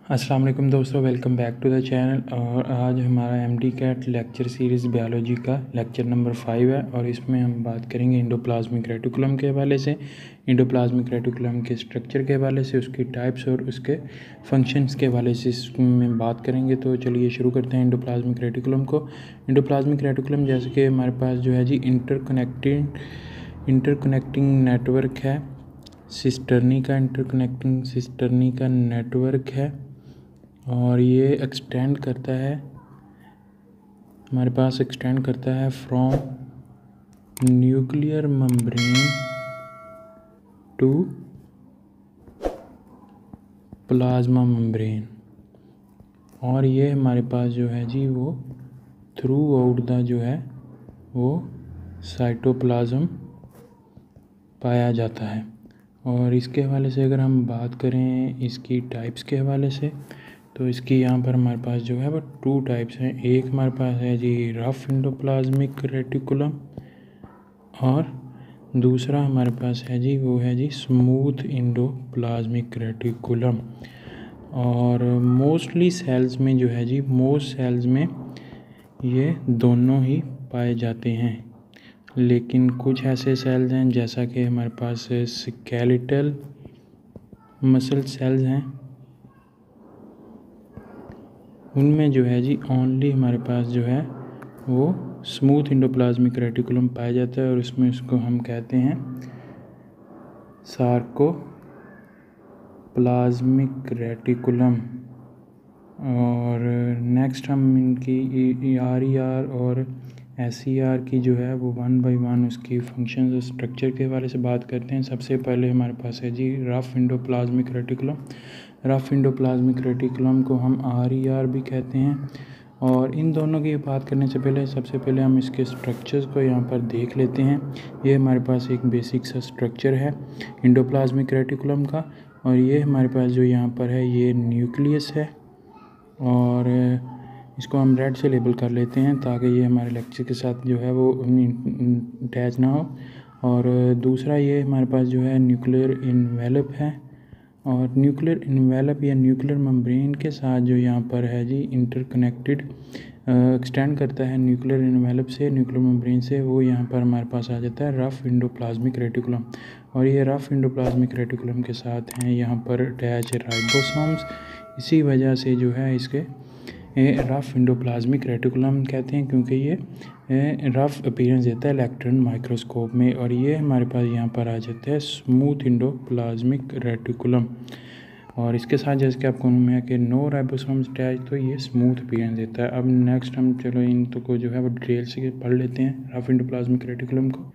अस्सलाम वालेकुम दोस्तों, welcome back to the channel. और आज हमारा MD CAT lecture series biology का लेक्चर नंबर 5 है और इसमें हम बात करेंगे इंडोप्लाज्मिक रेटिकुलम के हवाले से, इंडोप्लाज्मिक रेटिकुलम के स्ट्रक्चर के हवाले से, उसकी टाइप्स और उसके फंक्शंस के हवाले से इसमें बात करेंगे। तो चलिए शुरू करते हैं इंडोप्लाज्मिक रेटिकुलम को। इंडोप्लाज्मिक रेटिकुलम जैसे कि हमारे पास जो है जी इंटरकनेक्टिंग नेटवर्क है, सिस्टर्नी का नेटवर्क है और ये एक्सटेंड करता है, हमारे पास एक्सटेंड करता है from nuclear membrane to plasma membrane. और ये हमारे पास जो है जी वो थ्रू आउट द जो है वो साइटोप्लाज्म पाया जाता है। और इसके हवाले से अगर हम बात करें इसकी टाइप्स के हवाले से, तो इसकी यहाँ पर हमारे पास जो है वो 2 टाइप्स हैं। एक हमारे पास है जी रफ इंडोप्लाज्मिक रेटिकुलम और दूसरा हमारे पास है जी वो है जी स्मूथ इंडोप्लाज्मिक रेटिकुलम। और मोस्टली सेल्स में जो है जी मोस्ट सेल्स में ये दोनों ही पाए जाते हैं, लेकिन कुछ ऐसे सेल्स हैं जैसा कि हमारे पास स्केलेटल मसल सेल्स हैं, उनमें जो है जी ओनली हमारे पास जो है वो स्मूथ इंडोप्लाज्मिक रेटिकुलम पाया जाता है और उसमें उसको हम कहते हैं सार्कोप्लाज्मिक रेटिकुलम। और नेक्स्ट हम इनकी RER और SER की जो है वो 1 बाय 1 उसकी फंक्शंस और स्ट्रक्चर के हवाले से बात करते हैं। सबसे पहले हमारे पास है जी rough endoplasmic reticulum. Rough endoplasmic reticulum को हम RER भी कहते हैं। और इन दोनों की बात करने से पहले सबसे पहले हम इसके स्ट्रक्चर्स को यहाँ पर देख लेते हैं। ये हमारे पास एक बेसिक सा स्ट्रक्चर है इंडोप्लाज्मिक रेटिकुलम का, और ये हमारे पास जो यहाँ पर है ये न्यूक्लियस है और इसको हम रेड से लेबल कर लेते हैं ताकि ये हमारे लेक्चर के साथ जो है वो अटैच ना हो। और दूसरा ये हमारे पास जो है न्यूक्लियर इन्वेलप है, और न्यूक्लियर इन्वेलप या न्यूक्लियर मेम्ब्रेन के साथ जो यहाँ पर है जी इंटरकनेक्टेड एक्सटेंड करता है न्यूक्लियर इन्वेलप से, न्यूक्लियर मेम्ब्रेन से, वो यहाँ पर हमारे पास आ जाता है रफ इंडोप्लाज्मिक रेटिकुलम। और ये रफ इंडोप्लाज्मिक रेटिकुलम के साथ हैं यहाँ पर अटैच राइबोसोम्स। इसी वजह से जो है इसके रफ इंडोप्लाज्मिक रेटिकुलम कहते हैं, क्योंकि ये रफ अपीयरेंस देता है इलेक्ट्रॉन माइक्रोस्कोप में। और ये हमारे पास यहाँ पर आ जाता है स्मूथ इंडोप्लाज्मिक रेटिकुलम। और इसके साथ जैसे कि आपको है कि नो राइबोसोम्स अटैच, तो ये स्मूथ अपीयरेंस देता है। अब नेक्स्ट हम चलो इन तो को जो है वो डिटेल से पढ़ लेते हैं रफ इंडोप्लाज्मिक रेटिकुलम को।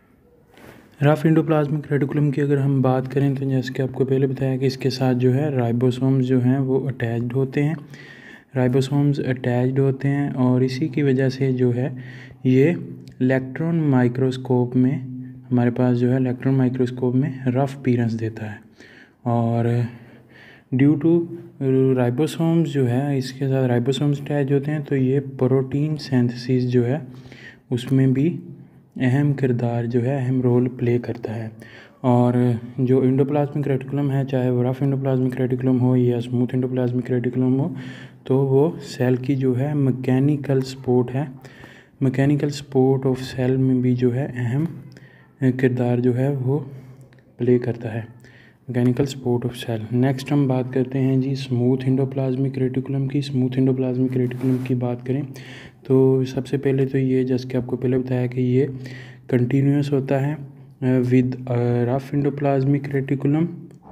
रफ इंडोप्लाज्मिक रेटिकुलम की अगर हम बात करें तो जैसे कि आपको पहले बताया कि इसके साथ जो है राइबोसोम्स जो हैं वो अटैच्ड होते हैं, राइबोसोम्स अटैच्ड होते हैं। और इसी की वजह से जो है ये इलेक्ट्रॉन माइक्रोस्कोप में हमारे पास जो है इलेक्ट्रॉन माइक्रोस्कोप में रफ अपीयरेंस देता है। और ड्यू टू राइबोसोम्स जो है इसके साथ राइबोसोम्स अटैच होते हैं, तो ये प्रोटीन सिंथेसिस जो है उसमें भी अहम किरदार जो है अहम रोल प्ले करता है। और जो इंडोप्लाज्मिक रेटिकुलम है, चाहे वो रफ इंडोप्लाज्मिक रेटिकुलम हो या स्मूथ इंडोप्लाज्मिक रेटिकुलम हो, तो वो सेल की जो है मैकेनिकल सपोर्ट है, मैकेनिकल सपोर्ट ऑफ सेल में भी जो है अहम किरदार जो है वो प्ले करता है, mechanical support of cell. Next हम बात करते हैं जी स्मूथ इंडोप्लाज्मिक रेटिकुलम की। स्मूथ इंडोप्लाज्मिक रेटिकुलम की बात करें तो सबसे पहले तो ये जैसे कि आपको पहले बताया कि ये कंटिन्यूस होता है विद रफ इंडोप्लाज्मिक रेटिकुलम।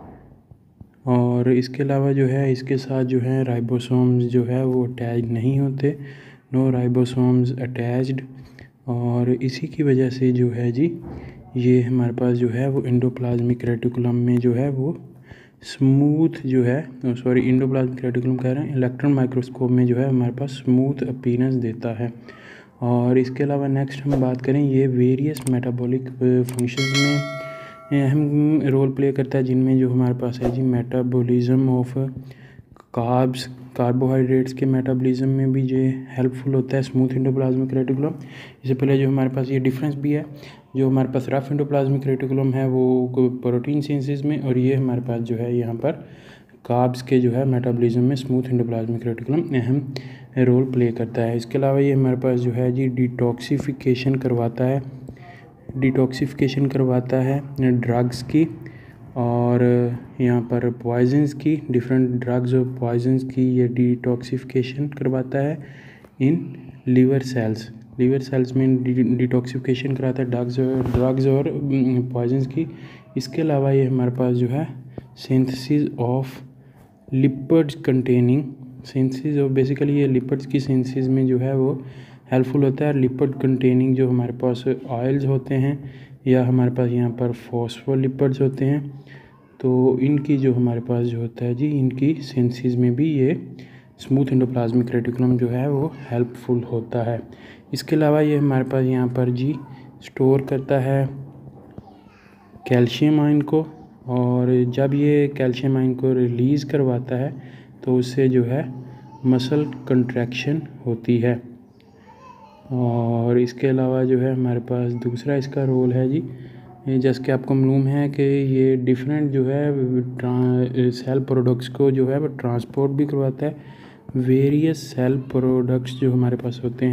और इसके अलावा जो है इसके साथ जो है राइबोसोम्स जो है वो अटैच नहीं होते, नो राइबोसोम्स अटैच्ड। और इसी की वजह से जो है जी ये हमारे पास जो है वो इंडोप्लाज्मिक रेटिकुलम में जो है वो स्मूथ जो है इंडोप्लाज्मिक रेटिकुलम कह रहे हैं, इलेक्ट्रॉन माइक्रोस्कोप में जो है हमारे पास स्मूथ अपीयरेंस देता है। और इसके अलावा नेक्स्ट हम बात करें ये वेरियस मेटाबॉलिक फंक्शंस में अहम रोल प्ले करता है, जिनमें जो हमारे पास है जी मेटाबॉलिज्म ऑफ कार्ब्स, कार्बोहाइड्रेट्स के मेटाबॉलिज्म में भी जो हेल्पफुल होता है स्मूथ इंडोप्लाज्मिक रेटिकुलम। इससे पहले जो हमारे पास ये डिफरेंस भी है, जो हमारे पास रफ इंडोप्लाज्मिक रेटिकुलम है वो प्रोटीन सिंथेसिस में, और ये हमारे पास जो है यहाँ पर कार्ब्स के जो है मेटाबॉलिज्म में स्मूथ एंडोप्लाज्मिक रेटिकुलम अहम रोल प्ले करता है। इसके अलावा ये हमारे पास जो है जी डिटॉक्सिफिकेशन करवाता है ड्रग्स की और यहाँ पर पॉइजन्स की, डिफरेंट ड्रग्स और पॉइजन्स की ये डिटॉक्सिफिकेशन करवाता है इन लीवर सेल्स में डिटॉक्सिफिकेशन कराता है ड्रग्स और पॉइजन्स की। इसके अलावा ये हमारे पास जो है सिंथेसिस ऑफ बेसिकली ये लिपिड्स की सिंथेसिस में जो है वो हेल्पफुल होता है। लिपिड कंटेनिंग जो हमारे पास ऑयल्स होते हैं या हमारे पास यहाँ पर फॉस्फोलिपिड्स होते हैं, तो इनकी जो हमारे पास जो होता है जी इनकी सिंथेसिस में भी ये स्मूथ एंडोप्लाज्मिक रेटिकुलम जो है वो हेल्पफुल होता है। इसके अलावा ये हमारे पास यहाँ पर जी स्टोर करता है कैल्शियम आयन को, और जब ये कैल्शियम आयन को रिलीज़ करवाता है तो उससे जो है मसल कंट्रैक्शन होती है। और इसके अलावा जो है हमारे पास दूसरा इसका रोल है जी, जैसे कि आपको मालूम है कि ये डिफरेंट जो है सेल प्रोडक्ट्स को जो है वो ट्रांसपोर्ट भी करवाता है। वेरियस सेल प्रोडक्ट्स जो हमारे पास होते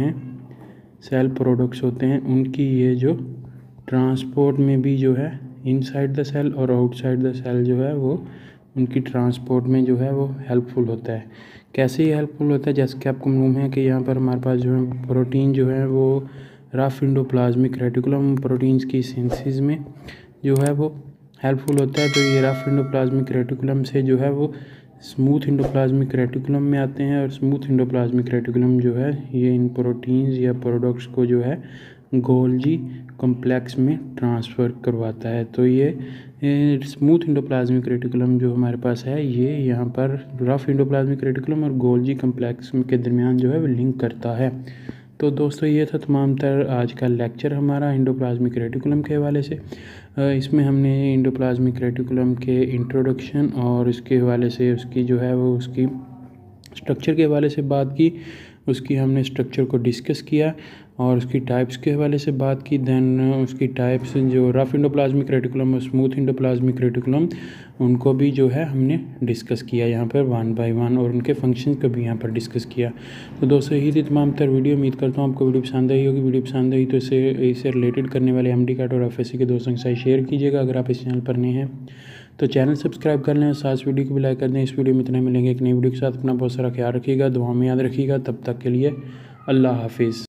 हैं उनकी ये जो ट्रांसपोर्ट में भी जो है इनसाइड द सेल और आउटसाइड द सेल जो है वो उनकी ट्रांसपोर्ट में जो है वो हेल्पफुल होता है। कैसे ये हेल्पफुल होता है, जैसे कि आपको मालूम है कि यहाँ पर हमारे पास जो है प्रोटीन जो है वो रफ एंडोप्लाज्मिक रेटिकुलम प्रोटीन्स की सिंथेसिस में जो है वो हेल्पफुल होता है। तो ये रफ एंडोप्लाज्मिक रेटिकुलम से जो है वो स्मूथ एंडोप्लाज्मिक रेटिकुलम में आते हैं, और स्मूथ एंडोप्लाज्मिक रेटिकुलम जो है ये इन प्रोटीन्स या प्रोडक्ट्स को जो है गोल्जी कॉम्प्लेक्स में ट्रांसफ़र करवाता है। तो ये स्मूथ एंडोप्लाज्मिक रेटिकुलम जो हमारे पास है ये यहाँ पर रफ एंडोप्लाज्मिक रेटिकुलम और गोल्जी कॉम्प्लेक्स के दरमियान जो है वो लिंक करता है। तो दोस्तों ये था तमाम तर आज का लेक्चर हमारा एंडोप्लाज्मिक रेटिकुलम के हवाले से। इसमें हमने एंडोप्लाज्मिक रेटिकुलम के इंट्रोडक्शन और इसके हवाले से उसकी जो है वो उसकी स्ट्रक्चर के हवाले से बात की, उसकी हमने स्ट्रक्चर को डिस्कस किया और उसकी टाइप्स के हवाले से बात की। देन उसकी टाइप्स जो रफ एंडोप्लाज्मिक रेटिकुलम और स्मूथ एंडोप्लाज्मिक रेटिकुलम उनको भी जो है हमने डिस्कस किया यहाँ पर 1 बाय 1, और उनके फंक्शन को भी यहाँ पर डिस्कस किया। तो दोस्तों यही थी तमाम तर वीडियो। उम्मीद करता हूँ आपको वीडियो पसंद आई होगी। वीडियो पसंद आई तो इससे रिलेटेड करने वाले एमडी कैट और एफएससी के दोस्तों के साथ शेयर कीजिएगा। अगर आप इस चैनल पर नए हैं तो चैनल सब्सक्राइब कर लें, साथ वीडियो को भी लाइक कर दें। इस वीडियो में इतना मिलेंगे एक नई वीडियो के साथ। अपना बहुत सारा ख्याल रखिएगा, दुआ में याद रखिएगा। तब तक के लिए अल्लाह हाफिज़।